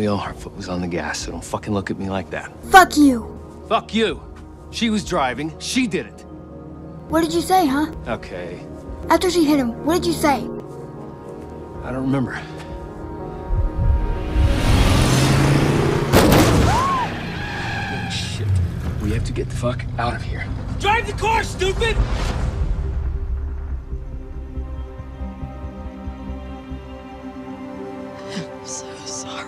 wheel, her foot was on the gas, so don't fucking look at me like that. Fuck you. Fuck you. She was driving, she did it. What did you say, huh? Okay. After she hit him, what did you say? I don't remember. Oh, shit. We have to get the fuck out of here. Drive the car, stupid! I'm so sorry.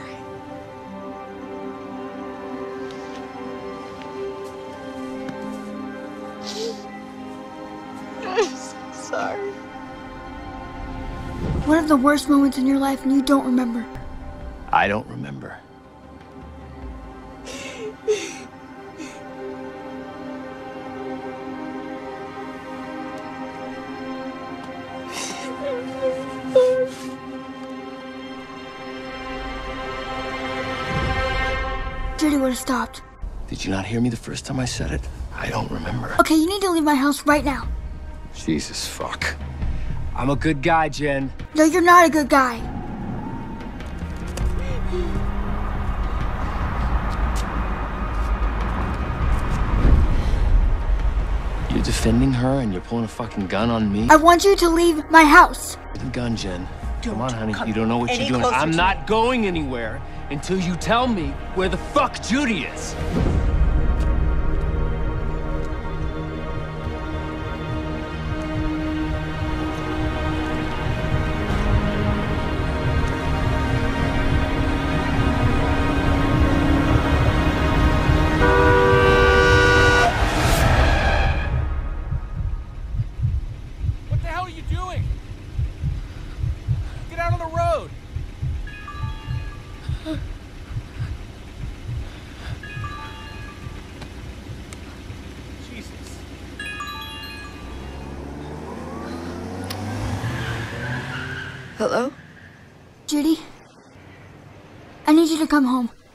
I'm so sorry. One of the worst moments in your life and you don't remember. I don't remember. Judy would have stopped. Did you not hear me the first time I said it? I don't remember. Okay, you need to leave my house right now. Jesus fuck. I'm a good guy, Jen. No, you're not a good guy. You're defending her and you're pulling a fucking gun on me? I want you to leave my house. The gun, Jen. Come on, honey. come You don't know what you're doing. closer I'm to not me. going anywhere until you tell me where the fuck Judy is. What the hell are you doing? Get out on the road. Jesus. Hello? Judy, I need you to come home.